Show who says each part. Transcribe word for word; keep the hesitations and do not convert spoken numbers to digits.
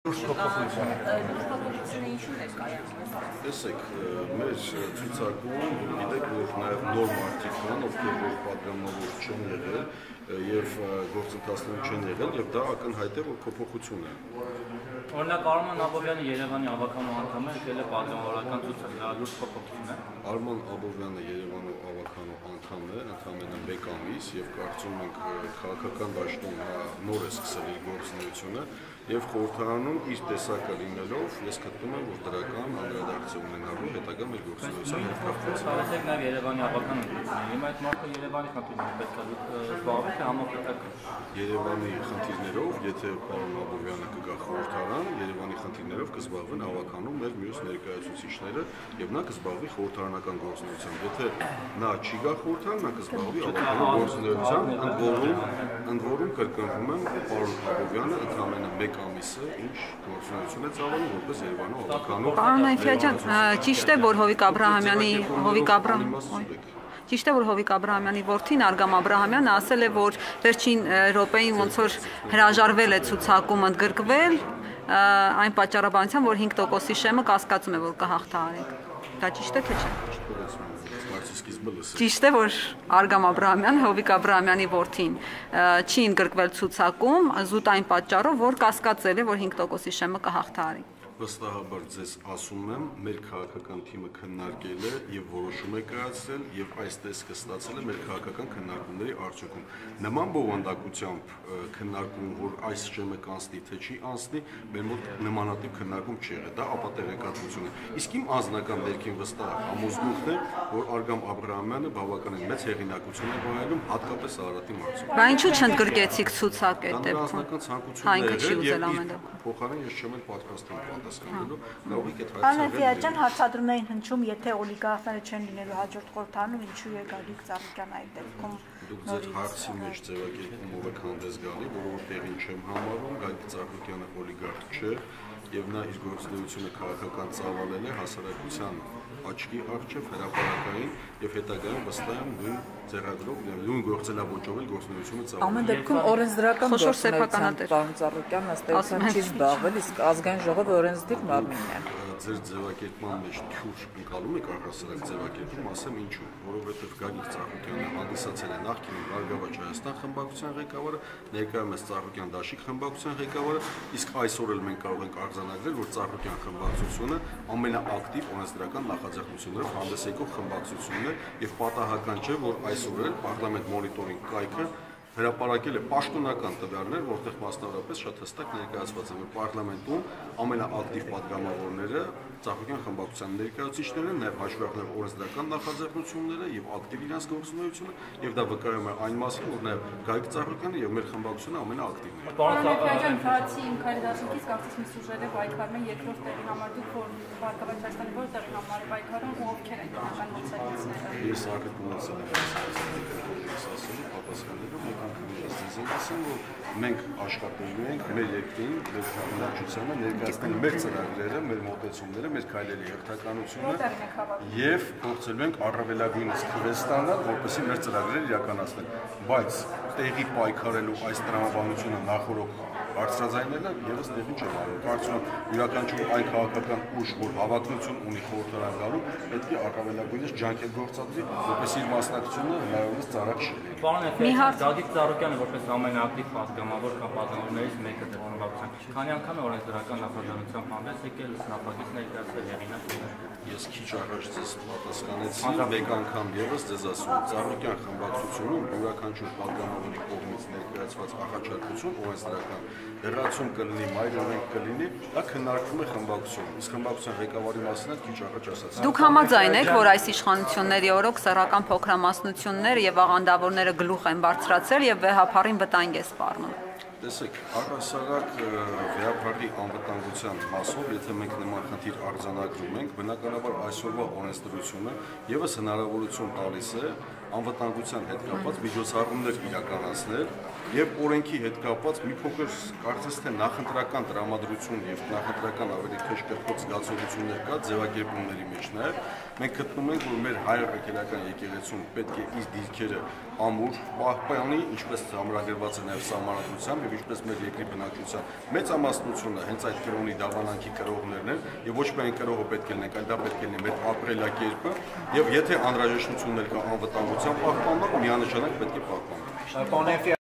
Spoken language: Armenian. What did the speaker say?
Speaker 1: Տեսեք, մեր ցուցակում գիտեք, որ նաև նոր մարդիկ կան, ովքեր որ պատգամավոր չեն եղել եւ գործընթացներ չեն եղել եւ դա ակնհայտ է, որ փոփոխություն է։
Speaker 2: Օրինակ Արման Աբովյանը Երևանի ավականու անդամ է, եկել է պատգամավորական ցուցակ, դա լուրջ փոփոխություն է։
Speaker 1: Արման Աբովյանը Երևանի ավականու անդամ է, ընդամենը մեկ ամիս եւ կարծում ենք քաղաքական դաշտում նոր է սկսել իր գործունեությունը եւ խորհրդարանում իր տեսակը լինելով ես գտնում եմ, որ դրական անդրադարձություն ունենալու հետագա մեր գործունեության հետ կապված։
Speaker 2: Ասեք նաեւ Երևանի ավականու ընտրությունները, հիմա այդ մարդը Երևանի խնդիրներով պետք է զբաղվի, թե համապետական։
Speaker 1: Երևանի խնդիրներով, եթե պարոն Աբովյանը կգա խորհրդարան, Երևանի խնդիրներով կզբաղվեն ավականու մեր մյուս ներկայացուցիչները եւ նա կզբաղվի խորհրդարանական գործունեությամբ։ Եթե նա չի գա խորհրդարան, նա կզբաղվի ավականու գործունեությամբ, ընդ որում ընդ որում կրկնվում եմ, պարոն Աբովյանը ընդամենը մեկ ամիսը ինչ գործունեություն է ծավալում որպես Երևանու ավականու։
Speaker 3: Պարոն Այքիաջյան, ճիշտ է, որ Հովիկ Աբրահամյանի Հովիկ Աբրահամյանը Ճիշտ է, որ Հովիկ Աբրահամյանի որդին Արգամ Աբրահամյանը ասել է, որ վերջին րոպեին ոնց որ հրաժարվել է ցուցակում ընդգրկվել, այն պատճառաբանությամբ, որ հինգ տոկոսի շեմը կասկածում է, որ կհաղթահարեք։ Դա ճիշտ է, թե չէ։ Ճիշտ է, որ Արգամ Աբրահամյանը Հովիկ Աբրահամյանի որդին չի ընդգրկվել ցուցակում, զուտ այն պատճառով, որ կասկածել է, որ հինգ տոկոսի շեմը կհաղթահարի։
Speaker 1: Վստահաբար ձեզ ասում եմ, մեր քաղաքական թիմը քննարկել է եւ որոշում է կայացրել եւ այս տեսքը ստացել է մեր քաղաքական քննարկումների արդյունքում։ Նման բովանդակությամբ քննարկում, որ այս շեմը կանցնի թե չի անցնի, մեր մոտ նմանատիպ քննարկում չի եղել, դա ապատեղեկատվություն է։ Իսկ իմ անձնական ներքին վստահ համոզմունքն է, որ Արգամ Աբրահամյանը բավականին մեծ հեղինակություն է վայելում, հատկապես Արարատի մարզում։
Speaker 3: Բա ինչու չընդգրկեցիք ցուցակ այդ դեպքում։
Speaker 1: Հանքը չի ուզել ամեն դեպքում։ Փոխարեն ես չեմ էլ պատրաստում պատասխանելու, կարող եք այդ
Speaker 4: Պարոն Այքիաջյան, հարցադրում էին հնչում, եթե օլիգարխները չեն լինելու հաջորդ խորհրդարանում, ինչու է Գագիկ Ծառուկյան այդ դեպքում։
Speaker 1: Դուք ձեր հարցի մեջ ձևակերպումով եք հանդես գալի, որովհետև տեղին չեմ համարում, Գագիկ Ծառուկյանը օլիգարխ չէ եւ նա իր գործունեությունը քաղաքական ծավալել է հասարակության աչքի առջև հրապարակային եւ հետագայում վստահ եմ նույն ձեռագրով նույն գործելավոճով էլ գործունեությունը ծավալել։
Speaker 5: Ամեն դեպքում օրենսդրական գործունեությամբ պարոն Ծառուկյանն ըստ էության չի զբաղվել, իսկ ազգային ժողովը օրենսդիր մարմինն է։
Speaker 1: Ձեր ձևակերպման մեջ թյուր ընկալում եք առհասարակ ձևակերպում, ասեմ ինչու, որովհետև Գագիկ Ծառուկյանը հանդիսացել է նախկինում Բարգավաճ Հայաստան խմբակցության ղեկավարը, ներկայումս Ծառուկյան Դաշիկ խմբակցության ղեկավարը, իսկ այսօր էլ մենք կարող ենք արձանագրել, որ Ծառուկյան խմբակցությունը ամենաակտիվ օրենսդրական նախաձեռնություններով հանդես եկող խմբակցությունն է եւ պատահական չէ, որ այսօր էլ Պարլամենտ մոնիտորինգ կայքը հրապարակել է պաշտոնական տվյալներ, որտեղ մասնավորապես շատ հստակ ներկայացված է, որ պարլամենտում ամենաակտիվ պատգամավորները Ծառուկյան խմբակցության ներկայացուցիչներն են, նաև հաշվարկներ օրենսդրական նախաձեռնությունները եւ ակտիվ իրենց գործունեությունը, եւ դա վկայում է այն մասին, որ նաև Գագիկ Ծառուկյանը եւ մեր խմբակցությունը ամենաակտիվն են։
Speaker 6: Պարոն Այքիաջյան, բացի իմ քայլադաշնքից կարծես մի սուժերը պայքարում են երկրորդ տեղին համար, դուք որ Բարգավաճ Հայաստանի որ տեղին համար պայքարում ու ովքեր են հիմնական մրցակիցները։
Speaker 1: Ես ակտիվ ունեցել եմ ասելու պատասխանելու մեկ անգամ ես ձեզ ասեմ, որ մենք աշխատելու ենք մեր երկրին, մեր բնակչությանը ներկայացնել մեր ծրագրերը, մեր մոտեցումները, մեր քայլերի հերթականությունը եւ փորձելու ենք առավելագույնս քվե ստանալ, որպեսզի մեր ծրագրերը իրականացնել, բայց տեղի պայքարելու այս տրամաբանությունը նախորդ բարձրաձայնելը եւս տեղին չէ վարում։ Կարծում եմ յուրաքանչյուր այն քաղաքական ուժ, որ հավակնություն ունի խորհրդարան գալու, պետք է առավելագույնս ջանքեր գործադրի, որպեսզի իր մասնակցությունը հնարավորինս ծառակ չի լինի։
Speaker 2: Պարոն Այքիաջյան, Գագիկ Ծառուկյանը որպես ամենաակտիվ պատգամավոր կամ պատգամավորներից մեկը դեռ խմբակցության, քանի անգամ է օրենսդրական նախաձեռնությամբ հանդես եկել նախագիծ ներկայացրել հեղինակ։
Speaker 1: Ես քիչ առաջ ձեզ պատասխանեցի, մեկ անգամ եւս ձեզ ասում եմ, Ծառուկյան խմբակցությունում յուրաքանչյուր պատգամավորի կողմից ներկայացված առաջարկություն օրենսդրական հեռացում կլինի, մայրօրենք կլինի, դա քննարկվում է խմբակցությունում։ Իսկ խմբակցության ղեկավարի մասին էլ քիչ առաջ ասացի։
Speaker 3: Դուք համաձայն եք, որ այս իշխանությունների օրոք սեռական փոքրամասնությունները եւ աղանդավորները գլուխ են բարձրացել եւ վեհափառին վտանգ է սպառնում։
Speaker 1: Տեսեք, առհասարակ վեհափառի անվտանգության մասով, եթե մենք նման խնդիր արձանագրում ենք, բնականաբար այսօրվա օրենսդրությունը եւս հնարավորություն տալիս է անվտանգության հետ կապված միջոցառումներ իրականացնել եւ օրենքի հետ կապված մի փոքր կարծես թե նախընտրական տրամադրություն եւ նախընտրական ավելի քեշ կրկոտ զգացողություններ կա ձևակերպումների մեջ նաեւ մենք գտնում ենք որ մեր հայ եկեղեցական եկեղեցում պետք է իր դիրքերը ամուր պահպանի ինչպես համարագրված է նաեւ սահմանադրությամբ եւ ինչպես մեր երկրի բնակչության մեծամասնությունը հենց այդ կրոնի դավանանքի կրողներն են եւ ոչ միայն կրողը պետք է լինենք այլ դա պետք է լինի մեր ապրելակերպը եւ եթե անհրաժեշտություններ կա անվտանգության պահպանման միանշանակ պետք է պահպանվի